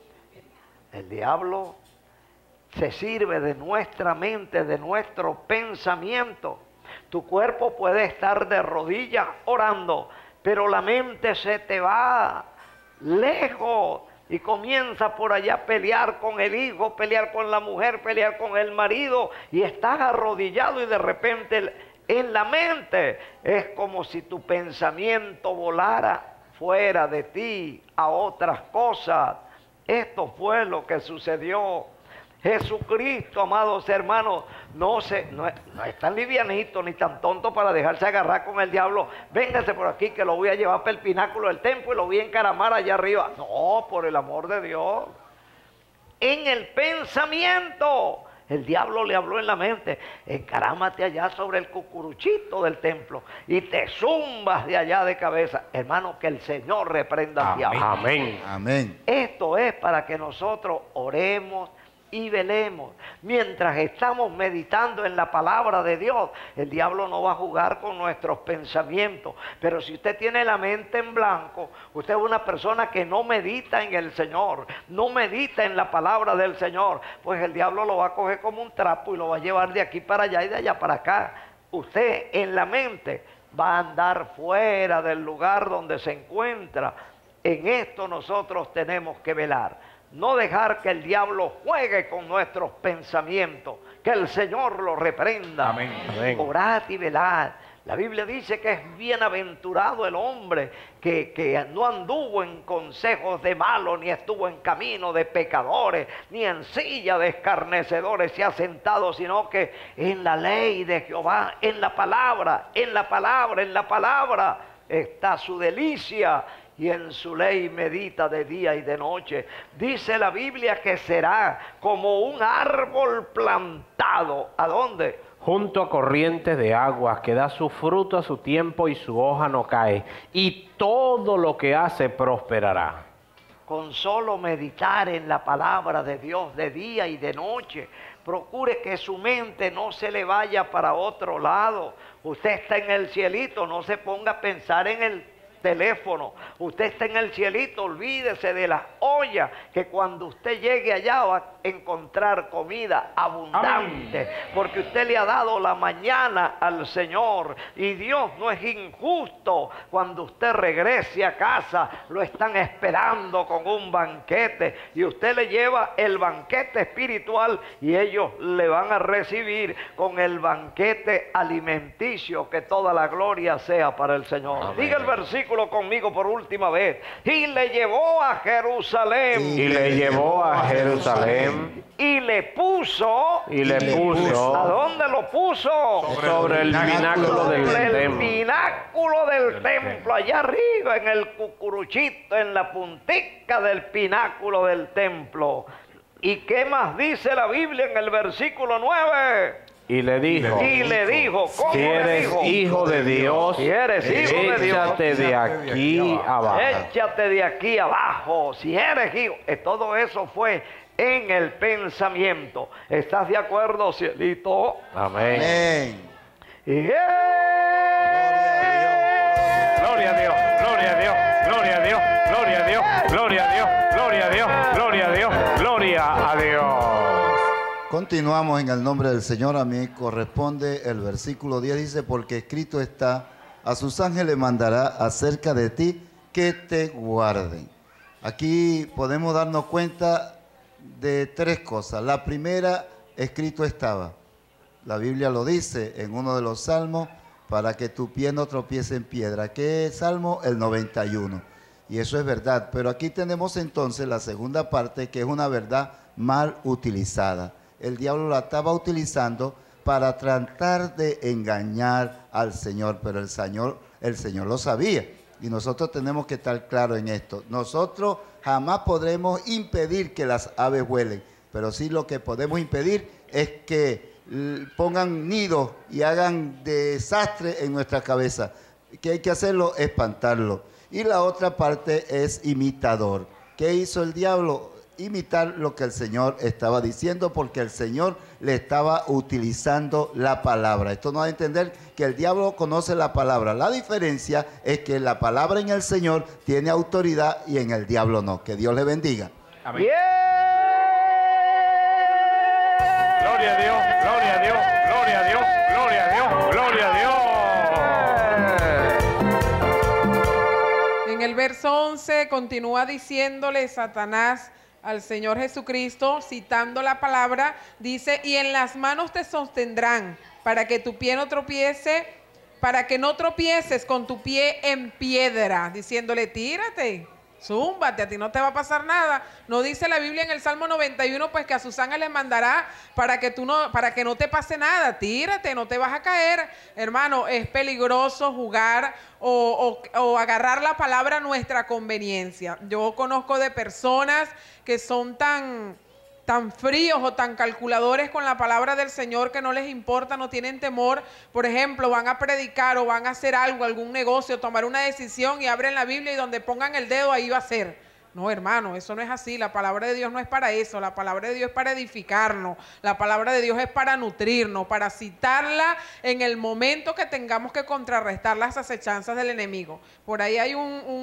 El diablo se sirve de nuestra mente, de nuestro pensamiento. Tu cuerpo puede estar de rodillas orando, pero la mente se te va lejos y comienza por allá a pelear con el hijo, pelear con la mujer, pelear con el marido, y estás arrodillado y de repente en la mente es como si tu pensamiento volara fuera de ti a otras cosas. Esto fue lo que sucedió. Jesucristo, amados hermanos, no es tan livianito ni tan tonto para dejarse agarrar con el diablo. Véngase por aquí que lo voy a llevar para el pináculo del templo y lo voy a encaramar allá arriba. No, por el amor de Dios. En el pensamiento, el diablo le habló en la mente: encarámate allá sobre el cucuruchito del templo y te zumbas de allá de cabeza. Hermano, que el Señor reprenda al diablo. Amén. Amén. Esto es para que nosotros oremos y velemos. Mientras estamos meditando en la palabra de Dios, el diablo no va a jugar con nuestros pensamientos. Pero si usted tiene la mente en blanco, usted es una persona que no medita en el Señor, no medita en la palabra del Señor, pues el diablo lo va a coger como un trapo y lo va a llevar de aquí para allá y de allá para acá. Usted en la mente va a andar fuera del lugar donde se encuentra. En esto nosotros tenemos que velar. No dejar que el diablo juegue con nuestros pensamientos. Que el Señor lo reprenda. Amén. Amén. Orad y velad. La Biblia dice que es bienaventurado el hombre que no anduvo en consejos de malos, ni estuvo en camino de pecadores, ni en silla de escarnecedores se ha sentado, sino que en la ley de Jehová, en la palabra está su delicia. Y en su ley medita de día y de noche. Dice la Biblia que será como un árbol plantado. ¿A dónde? Junto a corrientes de aguas, que da su fruto a su tiempo y su hoja no cae. Y todo lo que hace prosperará. Con solo meditar en la palabra de Dios de día y de noche. Procure que su mente no se le vaya para otro lado. Usted está en el cielito, no se ponga a pensar en el teléfono. Usted está en el cielito, olvídese de las ollas, que cuando usted llegue allá va a encontrar comida abundante. Amén. Porque usted le ha dado la mañana al Señor, y Dios no es injusto. Cuando usted regrese a casa, lo están esperando con un banquete, y usted le lleva el banquete espiritual, y ellos le van a recibir con el banquete alimenticio. Que toda la gloria sea para el Señor. Amén. Diga el versículo conmigo por última vez. Y le llevó a Jerusalén. Y le llevó a Jerusalén. Y le puso. Y le puso. ¿A dónde lo puso? Sobre el pináculo del templo. Sobre el pináculo del templo. Allá arriba en el cucuruchito, en la puntica del pináculo del templo. ¿Y qué más dice la Biblia en el versículo 9? Y le dijo, ¿cómo si eres le dijo? Hijo de Dios, si eres hijo de Dios, échate de aquí abajo. Échate de aquí abajo. Si eres hijo, todo eso fue en el pensamiento. ¿Estás de acuerdo, cielito? Amén. Amén. Gloria a Dios, gloria a Dios, gloria a Dios, gloria a Dios, gloria a Dios, gloria a Dios, gloria a Dios, gloria a Dios. Continuamos en el nombre del Señor. A mí corresponde el versículo 10, dice: porque escrito está, a sus ángeles mandará acerca de ti que te guarden. Aquí podemos darnos cuenta de tres cosas. La primera, escrito estaba. La Biblia lo dice en uno de los salmos: para que tu pie no tropiece en piedra. ¿Qué salmo? El 91. Y eso es verdad. Pero aquí tenemos entonces la segunda parte, que es una verdad mal utilizada. El diablo la estaba utilizando para tratar de engañar al Señor, pero el Señor lo sabía. Y nosotros tenemos que estar claros en esto. Nosotros jamás podremos impedir que las aves vuelen, pero sí lo que podemos impedir es que pongan nidos y hagan desastre en nuestra cabeza. Que hay que hacerlo, espantarlo. Y la otra parte es imitador. ¿Qué hizo el diablo? Imitar lo que el Señor estaba diciendo, porque el Señor le estaba utilizando la palabra. Esto nos da a entender que el diablo conoce la palabra. La diferencia es que la palabra en el Señor tiene autoridad y en el diablo no. Que Dios le bendiga. Amén. Gloria a Dios, gloria a Dios, gloria a Dios, gloria a Dios, gloria a Dios. En el verso 11 continúa diciéndole Satanás al Señor Jesucristo, citando la palabra, dice, y en las manos te sostendrán para que tu pie no tropiece, para que no tropieces con tu pie en piedra, diciéndole, tírate, zúmbate, a ti no te va a pasar nada. No dice la Biblia en el Salmo 91, pues que a sus ángeles mandará para que no te pase nada. Tírate, no te vas a caer. Hermano, es peligroso jugar o agarrar la palabra a nuestra conveniencia. Yo conozco de personas que son tan fríos o tan calculadores con la palabra del Señor que no les importa, no tienen temor. Por ejemplo, van a predicar o van a hacer algo, algún negocio, tomar una decisión y abren la Biblia y donde pongan el dedo ahí va a ser. No, hermano, eso no es así. La palabra de Dios no es para eso. La palabra de Dios es para edificarnos. La palabra de Dios es para nutrirnos, para citarla en el momento que tengamos que contrarrestar las acechanzas del enemigo. Por ahí hay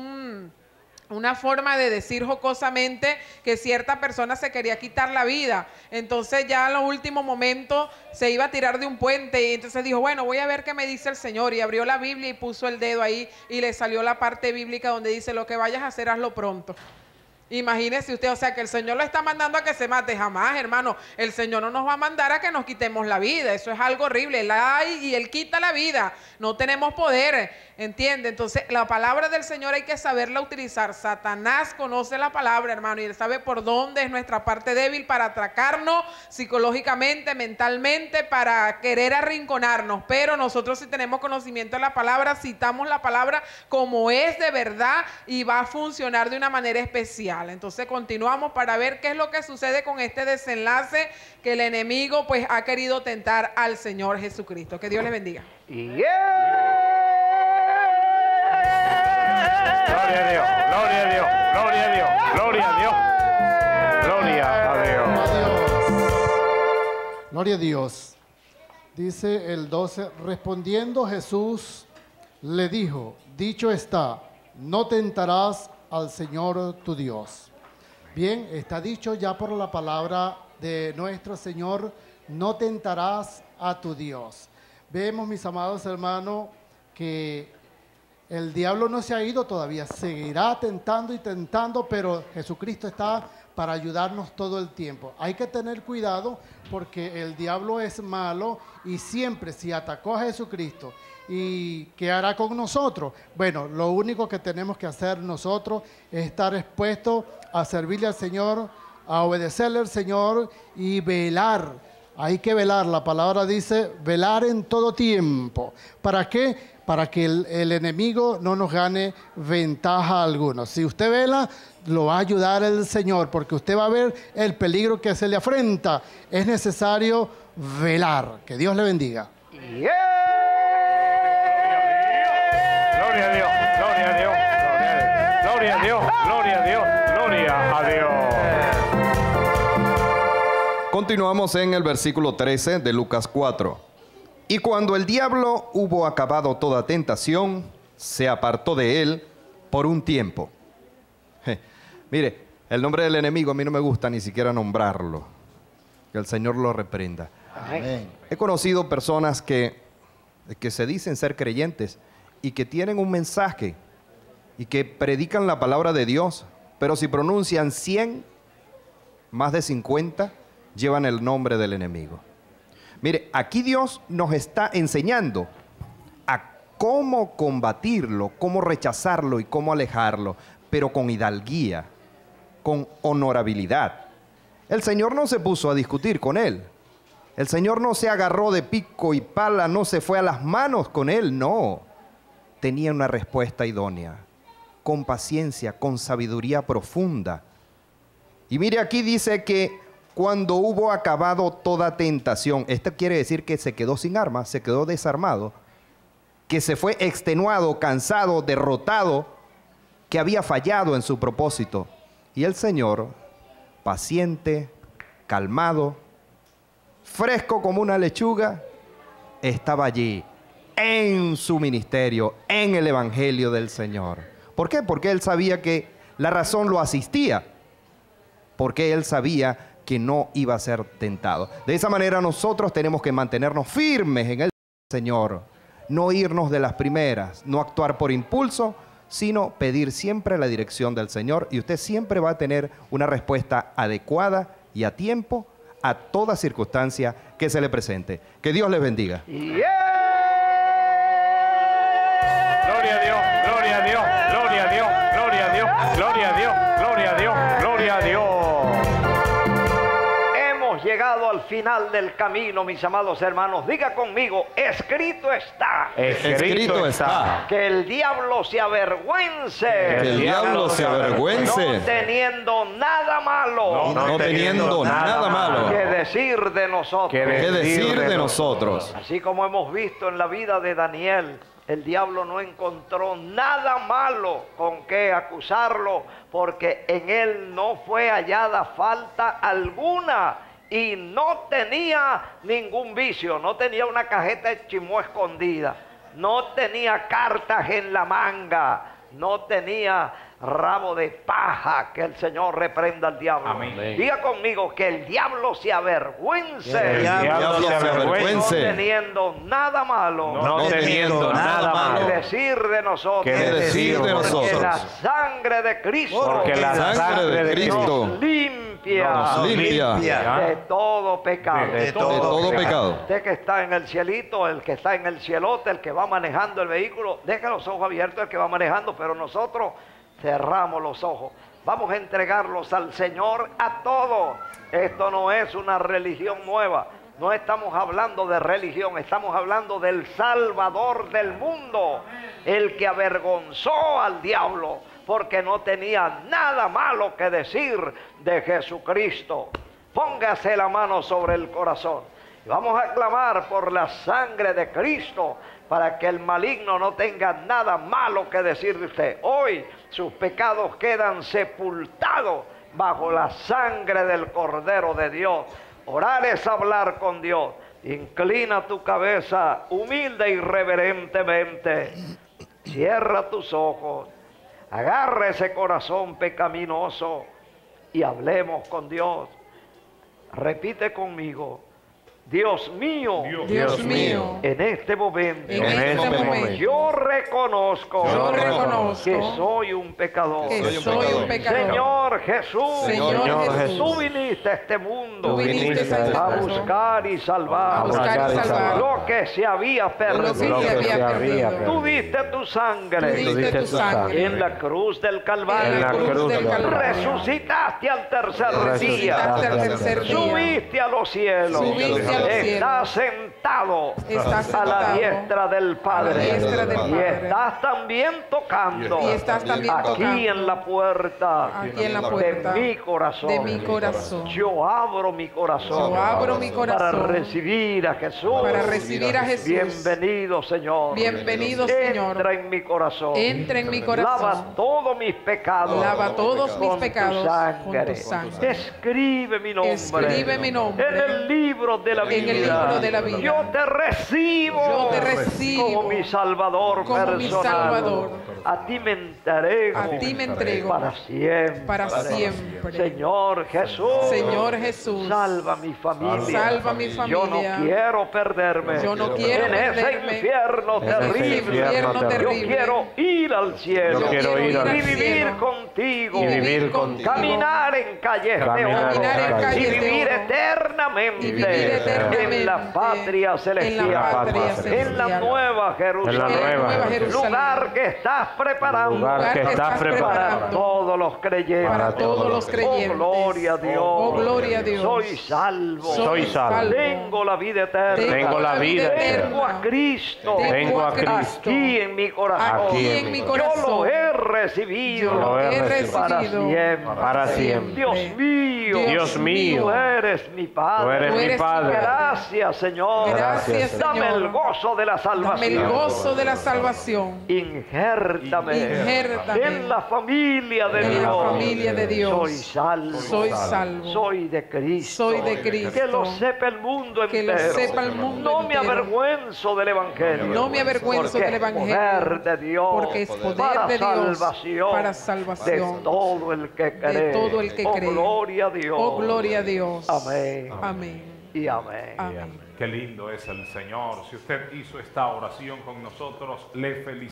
una forma de decir jocosamente que cierta persona se quería quitar la vida. Entonces ya en los últimos momentos se iba a tirar de un puente y entonces dijo, bueno, voy a ver qué me dice el Señor. Y abrió la Biblia y puso el dedo ahí y le salió la parte bíblica donde dice, lo que vayas a hacer, hazlo pronto. Imagínese usted, o sea, que el Señor lo está mandando a que se mate. Jamás, hermano. El Señor no nos va a mandar a que nos quitemos la vida. Eso es algo horrible. Él hay y Él quita la vida. No tenemos poder, ¿entiende? Entonces, la palabra del Señor hay que saberla utilizar. Satanás conoce la palabra, hermano, y Él sabe por dónde es nuestra parte débil para atracarnos psicológicamente, mentalmente, para querer arrinconarnos. Pero nosotros, si tenemos conocimiento de la palabra, citamos la palabra como es de verdad y va a funcionar de una manera especial. Entonces continuamos para ver qué es lo que sucede con este desenlace que el enemigo pues ha querido tentar al Señor Jesucristo. Que Dios les bendiga. Gloria a Dios, gloria a Dios, gloria a Dios, gloria a Dios, gloria a Dios. Gloria a Dios. Dice el 12, respondiendo Jesús le dijo, dicho está, no tentarás al Señor tu Dios. Bien, está dicho ya por la palabra de nuestro Señor, no tentarás a tu Dios. Vemos, mis amados hermanos, que el diablo no se ha ido todavía, seguirá tentando y tentando, pero Jesucristo está para ayudarnos todo el tiempo. Hay que tener cuidado porque el diablo es malo y siempre si atacó a Jesucristo, ¿y qué hará con nosotros? Bueno, lo único que tenemos que hacer nosotros es estar expuestos a servirle al Señor, a obedecerle al Señor y velar. Hay que velar, la palabra dice velar en todo tiempo. ¿Para qué? Para que el enemigo no nos gane ventaja alguna. Si usted vela, lo va a ayudar el Señor, porque usted va a ver el peligro que se le afrenta. Es necesario velar. Que Dios le bendiga. Gloria a Dios, gloria a Dios, gloria a Dios, gloria a Dios, gloria a Dios. Continuamos en el versículo 13 de Lucas 4. Y cuando el diablo hubo acabado toda tentación, se apartó de él por un tiempo. Mire, el nombre del enemigo a mí no me gusta ni siquiera nombrarlo. Que el Señor lo reprenda. Amén. He conocido personas que se dicen ser creyentes y que tienen un mensaje y que predican la palabra de Dios, pero si pronuncian 100, más de 50 llevan el nombre del enemigo. Mire, aquí Dios nos está enseñando a cómo combatirlo, cómo rechazarlo y cómo alejarlo, pero con hidalguía, con honorabilidad. El Señor no se puso a discutir con él. El Señor no se agarró de pico y pala, no se fue a las manos con él, no. Tenía una respuesta idónea. con paciencia, con sabiduría profunda. Y mire, aquí dice que cuando hubo acabado toda tentación, esto quiere decir que se quedó sin armas, se quedó desarmado, que se fue extenuado, cansado, derrotado, que había fallado en su propósito. Y el Señor, paciente, calmado, fresco como una lechuga, estaba allí en su ministerio, en el Evangelio del Señor. ¿Por qué? Porque Él sabía que la razón lo asistía, porque Él sabía que no iba a ser tentado. De esa manera nosotros tenemos que mantenernos firmes en el Señor, no irnos de las primeras, no actuar por impulso, sino pedir siempre la dirección del Señor, y usted siempre va a tener una respuesta adecuada y a tiempo a toda circunstancia que se le presente. Que Dios les bendiga. Gloria a Dios, gloria a Dios, gloria a Dios, gloria a Dios, gloria a Dios, gloria a Dios, gloria a Dios. Hemos llegado al final del camino, mis amados hermanos. Diga conmigo, escrito está. Escrito está. Que el diablo se avergüence. Que el diablo se avergüence. No teniendo nada malo. No teniendo nada malo que decir de nosotros. que decir de nosotros. Así como hemos visto en la vida de Daniel, el diablo no encontró nada malo con que acusarlo, porque en él no fue hallada falta alguna y no tenía ningún vicio, no tenía una cajeta de chimó escondida, no tenía cartas en la manga, no tenía rabo de paja. Que el Señor reprenda al diablo. Amén. Diga conmigo, que el diablo se avergüence. El diablo se avergüence. No teniendo nada malo. No teniendo nada malo. Que decir de nosotros. Que decir de nosotros. Porque la sangre de Cristo. Porque la sangre de Cristo nos limpia. nos limpia de todo pecado. De todo pecado. Usted que está en el cielito, el que está en el cielote, el que va manejando el vehículo, deja los ojos abiertos el que va manejando, pero nosotros cerramos los ojos. Vamos a entregarlos al Señor a todos. Esto no es una religión nueva. No estamos hablando de religión, estamos hablando del Salvador del mundo, el que avergonzó al diablo porque no tenía nada malo que decir de Jesucristo. Póngase la mano sobre el corazón y vamos a clamar por la sangre de Cristo, para que el maligno no tenga nada malo que decir de usted. Hoy sus pecados quedan sepultados bajo la sangre del Cordero de Dios. Orar es hablar con Dios. Inclina tu cabeza humilde y reverentemente. Cierra tus ojos. Agarra ese corazón pecaminoso y hablemos con Dios. Repite conmigo. Dios mío, Dios mío, en este momento, yo reconozco que soy un pecador. Señor Jesús, tú viniste a este mundo a buscar y salvar lo que se había perdido. Tú diste tu sangre en la cruz del Calvario. Resucitaste al tercer día. Subiste a los cielos. Está sentado a la diestra del Padre. Y estás también tocando aquí en la puerta de mi corazón. Yo abro mi corazón para recibir a Jesús. Bienvenido, Señor. Entra en mi corazón. Lava todos mis pecados con tu sangre. Escribe mi nombre en el libro de la vida. Yo te recibo como mi Salvador personal. A ti me entrego para siempre. Señor Jesús, salva mi familia. Yo no quiero perderme en ese infierno terrible. Yo quiero ir al cielo y vivir contigo. Caminar en calles de oro y vivir eternamente en la patria celestial, en la nueva Jerusalén, lugar que estás preparando para todos los creyentes. Oh, gloria a Dios. Soy salvo. Tengo la vida eterna. Tengo a Cristo aquí en mi corazón. Yo lo he recibido, Lo he para recibido siempre. para siempre. Dios mío, Dios mío, tú eres mi Padre. tú eres mi Padre. Gracias, Señor. Gracias, Dame Señor. el gozo de la Dame salvación. el gozo de la salvación. Injértame Injértame en la familia de en Dios. la familia de Dios. Soy salvo. Soy salvo. Soy de Cristo. Soy de Cristo. Que lo sepa el mundo Que lo entero. sepa el mundo No me entero. avergüenzo del Evangelio. No me avergüenzo Porque del Evangelio. Es poder de Dios. Porque es poder para de Dios salvación. para salvación De todo el que cree. de todo el que Oh, cree. gloria a Dios. Oh, gloria a Dios. Amén. Amén. Y amén. Amén. Qué lindo es el Señor. Si usted hizo esta oración con nosotros, le felicito.